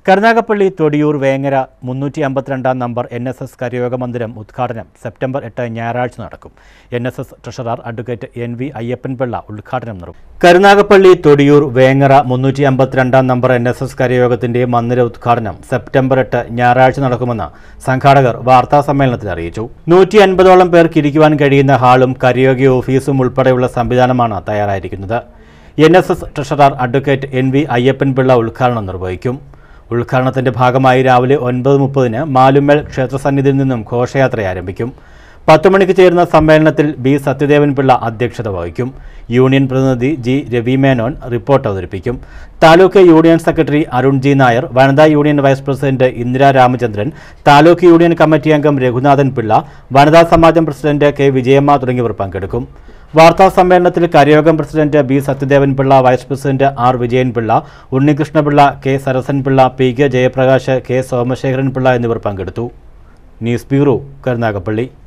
Karunagappally Thodiyoor Vengara 352 number NSS കരയോഗ മന്ദിരം ഉദ്ഘാടനം സെപ്റ്റംബർ 8 ഞായറാഴ്ച നടക്കും. NSS treasurer advocate NV Ayyappan Pillai ഉദ്ഘാടനം നിർവഹിക്കും. കരുനാഗപ്പള്ളി തൊടിയൂർ വേങ്ങര 352 നമ്പർ NSS കരയോഗത്തിന്റെ മന്ദിര ഉദ്ഘാടനം സെപ്റ്റംബർ 8 ഞായറാഴ്ച നടക്കുമെന്ന് സംഘാടകർ വാർത്താസമ്മേളനത്തിൽ അറിയിച്ചു. 150ഓളം പേർക്ക് ഇരിക്കുവാൻ കഴിയുന്ന ഹാളും കരയോഗ ഓഫീസും ഉൾപ്പെടെയുള്ള സംവിധാനമാണ് തയ്യാറായിരിക്കുന്നത്. NSS treasurer advocate NV Ayyappan Pillai ഉദ്ഘാടനം നിർവഹിക്കും. ഉദ്ഘാടനത്തിന്റെ ഭാഗമായി രാവിലെ 9:30 മാലുമ്മൽ ക്ഷേത്രസന്നിധിയിൽ നിന്നും ഘോഷയാത്ര ആരംഭിക്കും. 10 മണിക്ക് ചേരുന്ന സമ്മേളനത്തിൽ B. സത്യദേവൻ പിള്ള അധ്യക്ഷത വഹിക്കും. യൂണിയൻ പ്രതിനിധി G. രവി മേനോൻ റിപ്പോർട്ട് അവതരിപ്പിക്കും. Taluk union secretary Arun G. Nair, വനിതാ union vice president Indira Ramachandran, taluk union committee അംഗം രഘുനാഥൻ പിള്ള, വനിതാ സമാജം പ്രസിഡന്റ് K. വിജയമ്മ തുടങ്ങിയവർ പങ്കെടുക്കും. വാർത്താ സമ്മേളനത്തിൽ കരയോഗം president B. Sathyadevan Pillai, vice president R. Vijayan Pillai, Unnikrishna Pillai, K. Sarasan Pillai, P. K. Jayaprakash, K. Somasekharan Pillai എന്നിവർ പങ്കെടുത്തു. News bureau, Karunagappally.